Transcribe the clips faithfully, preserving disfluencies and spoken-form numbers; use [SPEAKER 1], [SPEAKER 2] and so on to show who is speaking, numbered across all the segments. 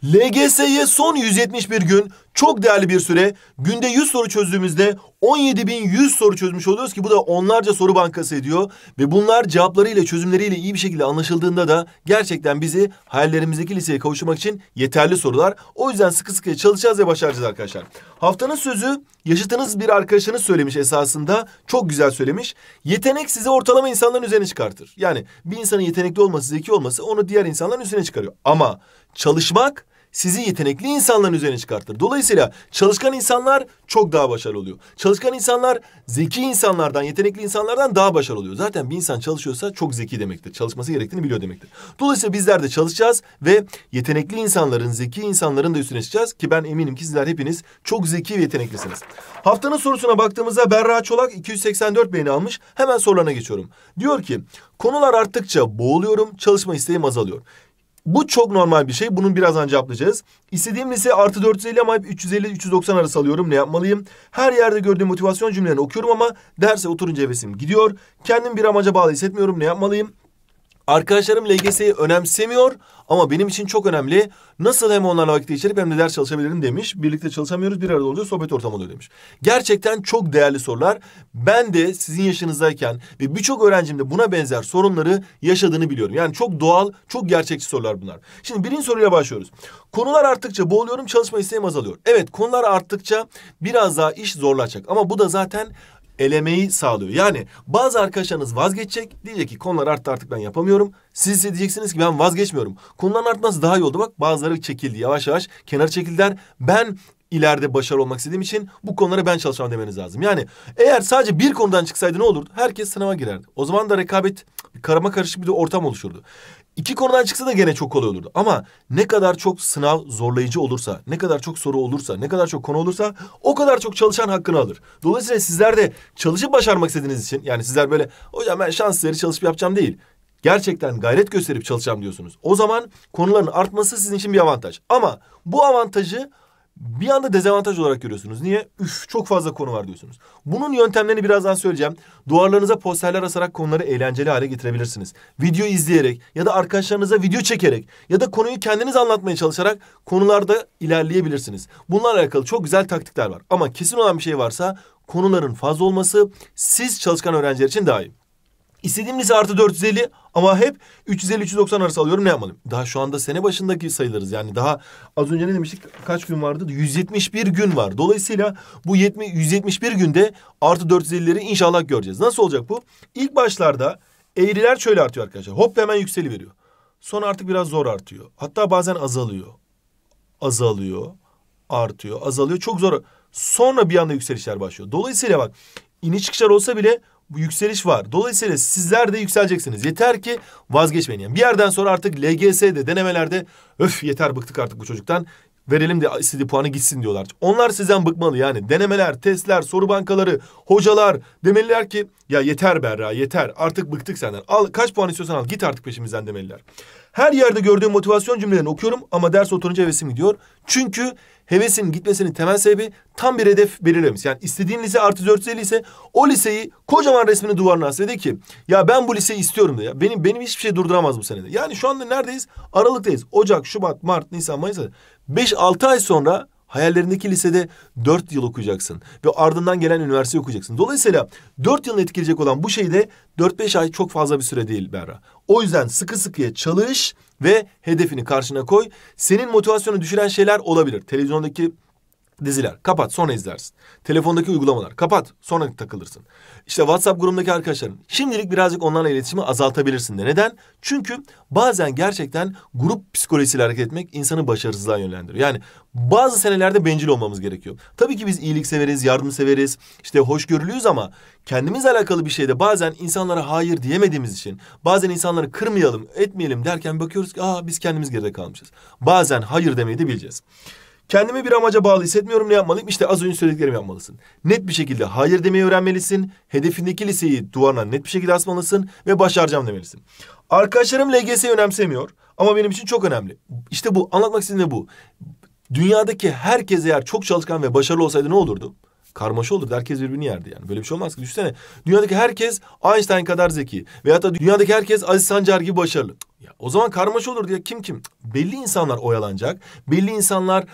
[SPEAKER 1] L G S'ye son yüz yetmiş bir gün, çok değerli bir süre. Günde yüz soru çözdüğümüzde on yedi bin yüz soru çözmüş oluyoruz ki bu da onlarca soru bankası ediyor. Ve bunlar cevaplarıyla, çözümleriyle iyi bir şekilde anlaşıldığında da gerçekten bizi hayallerimizdeki liseye kavuşturmak için yeterli sorular. O yüzden sıkı sıkıya çalışacağız ve başaracağız arkadaşlar. Haftanın sözü yaşıtınız bir arkadaşınız söylemiş esasında. Çok güzel söylemiş. Yetenek sizi ortalama insanların üzerine çıkartır. Yani bir insanın yetenekli olması, zeki olması onu diğer insanların üstüne çıkarıyor. Ama çalışmak sizi yetenekli insanların üzerine çıkartır. Dolayısıyla çalışkan insanlar çok daha başarılı oluyor. Çalışkan insanlar zeki insanlardan, yetenekli insanlardan daha başarılı oluyor. Zaten bir insan çalışıyorsa çok zeki demektir. Çalışması gerektiğini biliyor demektir. Dolayısıyla bizler de çalışacağız ve yetenekli insanların, zeki insanların da üstüne çıkacağız ki ben eminim ki sizler hepiniz çok zeki ve yeteneklisiniz. Haftanın sorusuna baktığımızda Berra Çolak iki yüz seksen dört beğeni almış. Hemen sorularına geçiyorum. Diyor ki, konular arttıkça boğuluyorum, çalışma isteğim azalıyor. Bu çok normal bir şey. Bunu birazdan cevaplayacağız. İstediğim lise artı dört yüz elli ama hep üç yüz elli üç yüz doksan arası alıyorum. Ne yapmalıyım? Her yerde gördüğüm motivasyon cümlelerini okuyorum ama derse oturunca hevesim gidiyor. Kendim bir amaca bağlı hissetmiyorum. Ne yapmalıyım? Arkadaşlarım L G S'yi önemsemiyor ama benim için çok önemli. Nasıl hem onlarla vakit geçirip hem de ders çalışabilirim demiş. Birlikte çalışamıyoruz, bir arada olunca sohbet ortamı oluyor demiş. Gerçekten çok değerli sorular. Ben de sizin yaşınızdayken ve birçok öğrencim de buna benzer sorunları yaşadığını biliyorum. Yani çok doğal, çok gerçekçi sorular bunlar. Şimdi birinci soruyla başlıyoruz. Konular arttıkça boğuluyorum, çalışma isteğim azalıyor. Evet, konular arttıkça biraz daha iş zorlaşacak ama bu da zaten elemeyi sağlıyor. Yani bazı arkadaşlarınız vazgeçecek. Diyecek ki konular arttı artık ben yapamıyorum. Siz ise diyeceksiniz ki ben vazgeçmiyorum. Konuların artması daha iyi oldu. Bak bazıları çekildi. Yavaş yavaş kenara çekildiler. Ben ileride başarılı olmak istediğim için bu konulara ben çalışmam demeniz lazım. Yani eğer sadece bir konudan çıksaydı ne olurdu? Herkes sınava girerdi. O zaman da rekabet, karama karışık bir de ortam oluşurdu. İki konudan çıksa da gene çok kolay olurdu. Ama ne kadar çok sınav zorlayıcı olursa, ne kadar çok soru olursa, ne kadar çok konu olursa o kadar çok çalışan hakkını alır. Dolayısıyla sizler de çalışıp başarmak istediğiniz için, yani sizler böyle hocam ben şans eseri çalışıp yapacağım değil. Gerçekten gayret gösterip çalışacağım diyorsunuz. O zaman konuların artması sizin için bir avantaj. Ama bu avantajı bir anda dezavantaj olarak görüyorsunuz. Niye? Üf çok fazla konu var diyorsunuz. Bunun yöntemlerini birazdan söyleyeceğim. Duvarlarınıza posterler asarak konuları eğlenceli hale getirebilirsiniz. Video izleyerek ya da arkadaşlarınıza video çekerek ya da konuyu kendiniz anlatmaya çalışarak konularda ilerleyebilirsiniz. Bunlarla alakalı çok güzel taktikler var. Ama kesin olan bir şey varsa konuların fazla olması siz çalışkan öğrenciler için daha iyi. İstediğim lise artı dört yüz elli ama hep üç yüz elli üç yüz doksan arası alıyorum, ne yapmalıyım? Daha şu anda sene başındaki sayılarız. Yani daha az önce ne demiştik? Kaç gün vardı? yüz yetmiş bir gün var. Dolayısıyla bu yüz yetmiş bir günde artı dört yüz ellileri inşallah göreceğiz. Nasıl olacak bu? İlk başlarda eğriler şöyle artıyor arkadaşlar. Hop hemen yükseliveriyor. Sonra artık biraz zor artıyor. Hatta bazen azalıyor. Azalıyor. Artıyor. Azalıyor. Çok zor. Sonra bir anda yükselişler başlıyor. Dolayısıyla bak iniş çıkışlar olsa bile bu yükseliş var. Dolayısıyla sizler de yükseleceksiniz. Yeter ki vazgeçmeyin. Yani bir yerden sonra artık L G S'de, denemelerde öf yeter bıktık artık bu çocuktan. Verelim de istediği puanı gitsin diyorlar. Onlar sizden bıkmalı yani. Denemeler, testler, soru bankaları, hocalar demeliler ki ya yeter Berra yeter. Artık bıktık senden. Al kaç puan istiyorsan al. Git artık peşimizden demeliler. Her yerde gördüğüm motivasyon cümlelerini okuyorum ama ders oturunca hevesim gidiyor. Çünkü hevesin gitmesinin temel sebebi tam bir hedef belirlemiş. Yani istediğin lise artı dört yüz elli ise o liseyi kocaman resmini duvarına asla de ki ya ben bu liseyi istiyorum de ya. Benim benim hiçbir şey durduramaz bu senede. Yani şu anda neredeyiz? Aralıktayız. Ocak, Şubat, Mart, Nisan, Mayıs. beş altı ay sonra hayallerindeki lisede dört yıl okuyacaksın. Ve ardından gelen üniversite okuyacaksın. Dolayısıyla dört yılını etkileyecek olan bu şeyde dört beş ay çok fazla bir süre değil Berra. O yüzden sıkı sıkıya çalış ve hedefini karşına koy. Senin motivasyonu düşüren şeyler olabilir. Televizyondaki diziler kapat sonra izlersin. Telefondaki uygulamalar kapat sonra takılırsın. İşte WhatsApp grubundaki arkadaşların. Şimdilik birazcık onlarla iletişimi azaltabilirsin de. Neden? Çünkü bazen gerçekten grup psikolojisiyle hareket etmek insanı başarısızlığa yönlendiriyor. Yani bazı senelerde bencil olmamız gerekiyor. Tabii ki biz iyilik severiz, yardım severiz, işte hoşgörülüyüz ama kendimizle alakalı bir şeyde bazen insanlara hayır diyemediğimiz için, bazen insanları kırmayalım, etmeyelim derken bakıyoruz ki aa biz kendimiz geride kalmışız. Bazen hayır demeyi de bileceğiz. Kendimi bir amaca bağlı hissetmiyorum, ne yapmalıyım? İşte az önce söylediklerimi yapmalısın. Net bir şekilde hayır demeyi öğrenmelisin. Hedefindeki liseyi duvarına net bir şekilde asmalısın ve başaracağım demelisin. Arkadaşlarım L G S'yi önemsemiyor ama benim için çok önemli. İşte bu, anlatmak istediğim de bu. Dünyadaki herkes eğer çok çalışkan ve başarılı olsaydı ne olurdu? Karmaşa olurdu. Herkes birbirini yerdi yani. Böyle bir şey olmaz ki. Düşünsene. Dünyadaki herkes Einstein kadar zeki. Veyahut da dünyadaki herkes Aziz Sancar gibi başarılı. Ya, o zaman karmaşa olurdu ya. Kim kim? Belli insanlar oyalanacak. Belli insanlar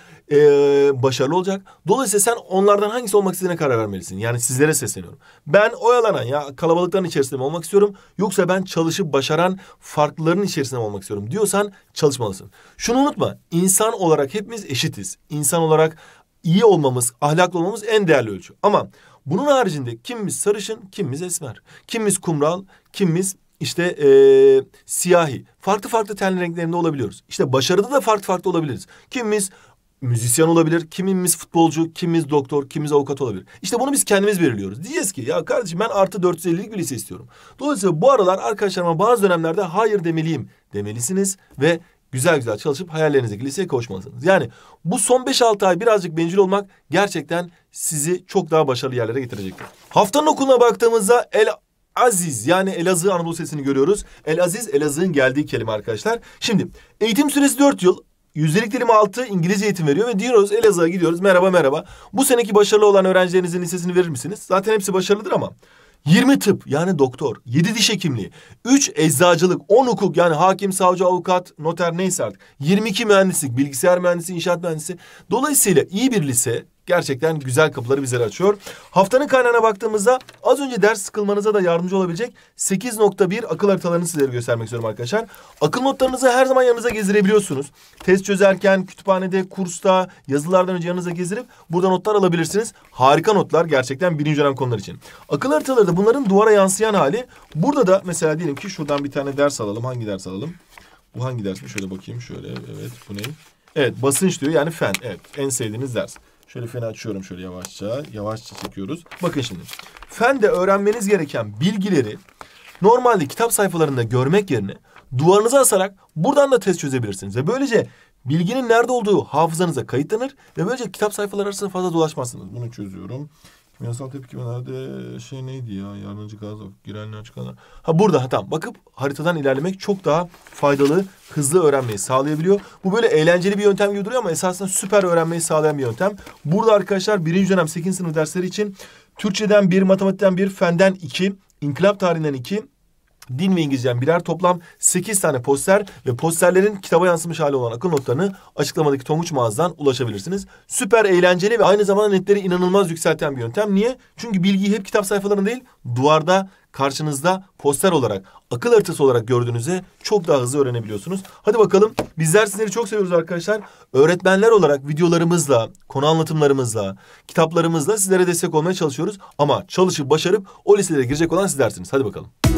[SPEAKER 1] ee, başarılı olacak. Dolayısıyla sen onlardan hangisi olmak istediğine karar vermelisin. Yani sizlere sesleniyorum. Ben oyalanan ya kalabalıkların içerisinde mi olmak istiyorum? Yoksa ben çalışıp başaran farklıların içerisinde mi olmak istiyorum diyorsan çalışmalısın. Şunu unutma. İnsan olarak hepimiz eşitiz. İnsan olarak iyi olmamız, ahlaklı olmamız en değerli ölçü. Ama bunun haricinde kimimiz sarışın, kimimiz esmer. Kimimiz kumral, kimimiz işte ee, siyahi. Farklı farklı ten renklerinde olabiliyoruz. İşte başarıda da farklı farklı olabiliriz. Kimimiz müzisyen olabilir, kimimiz futbolcu, kimimiz doktor, kimimiz avukat olabilir. İşte bunu biz kendimiz belirliyoruz. Diyeceğiz ki ya kardeşim ben artı dört yüz ellilik bir lise istiyorum. Dolayısıyla bu aralar arkadaşlarıma bazı dönemlerde hayır demeliyim demelisiniz ve güzel güzel çalışıp hayallerinizdeki liseye kavuşmalısınız. Yani bu son beş altı ay birazcık bencil olmak gerçekten sizi çok daha başarılı yerlere getirecektir. Haftanın okuluna baktığımızda El Aziz yani Elazığ Anadolu Lisesi'ni görüyoruz. El Aziz Elazığ'ın geldiği kelime arkadaşlar. Şimdi eğitim süresi dört yıl. Yüzdelik dilimi altı İngilizce eğitim veriyor ve diyoruz Elazığ'a gidiyoruz. Merhaba merhaba. Bu seneki başarılı olan öğrencilerinizin listesini verir misiniz? Zaten hepsi başarılıdır ama. yirmi tıp yani doktor, yedi diş hekimliği, üç eczacılık, on hukuk yani hakim, savcı, avukat, noter neyse artık. yirmi iki mühendislik, bilgisayar mühendisi, inşaat mühendisi. Dolayısıyla iyi bir lise gerçekten güzel kapıları bizlere açıyor. Haftanın kaynağına baktığımızda az önce ders sıkılmanıza da yardımcı olabilecek sekiz nokta bir akıl haritalarını sizlere göstermek istiyorum arkadaşlar. Akıl notlarınızı her zaman yanınıza gezdirebiliyorsunuz. Test çözerken, kütüphanede, kursta, yazılardan önce yanınıza gezdirip burada notlar alabilirsiniz. Harika notlar gerçekten birinci dönem konular için. Akıl haritaları da bunların duvara yansıyan hali. Burada da mesela diyelim ki şuradan bir tane ders alalım. Hangi ders alalım? Bu hangi ders mi? Şöyle bakayım. Şöyle evet bu ne? Evet basınç diyor yani fen. Evet en sevdiğiniz ders. Şöyle feni açıyorum şöyle yavaşça. Yavaşça çekiyoruz. Bakın şimdi. Fende öğrenmeniz gereken bilgileri normalde kitap sayfalarında görmek yerine duvarınıza asarak buradan da test çözebilirsiniz. Ve böylece bilginin nerede olduğu hafızanıza kayıtlanır ve böylece kitap sayfaları arasında fazla dolaşmazsınız. Bunu çözüyorum. Kimyasal tepkimelerde şey neydi ya? Yararlanıcı gaz, girenler çıkanlar. Ha burada ha tamam. Bakıp haritadan ilerlemek çok daha faydalı, hızlı öğrenmeyi sağlayabiliyor. Bu böyle eğlenceli bir yöntem gibi duruyor ama esasında süper öğrenmeyi sağlayan bir yöntem. Burada arkadaşlar birinci dönem sekizinci sınıf dersleri için Türkçeden bir, matematikten bir, fenden iki, inkılap tarihinden iki, din ve İngilizceden birer toplam sekiz tane poster ve posterlerin kitaba yansımış hali olan akıl notlarını açıklamadaki Tonguç mağazadan ulaşabilirsiniz. Süper eğlenceli ve aynı zamanda netleri inanılmaz yükselten bir yöntem. Niye? Çünkü bilgiyi hep kitap sayfalarında değil, duvarda karşınızda poster olarak, akıl haritası olarak gördüğünüzde çok daha hızlı öğrenebiliyorsunuz. Hadi bakalım. Bizler sizleri çok seviyoruz arkadaşlar. Öğretmenler olarak videolarımızla, konu anlatımlarımızla, kitaplarımızla sizlere destek olmaya çalışıyoruz. Ama çalışıp başarıp o liselere girecek olan sizlersiniz. Hadi bakalım.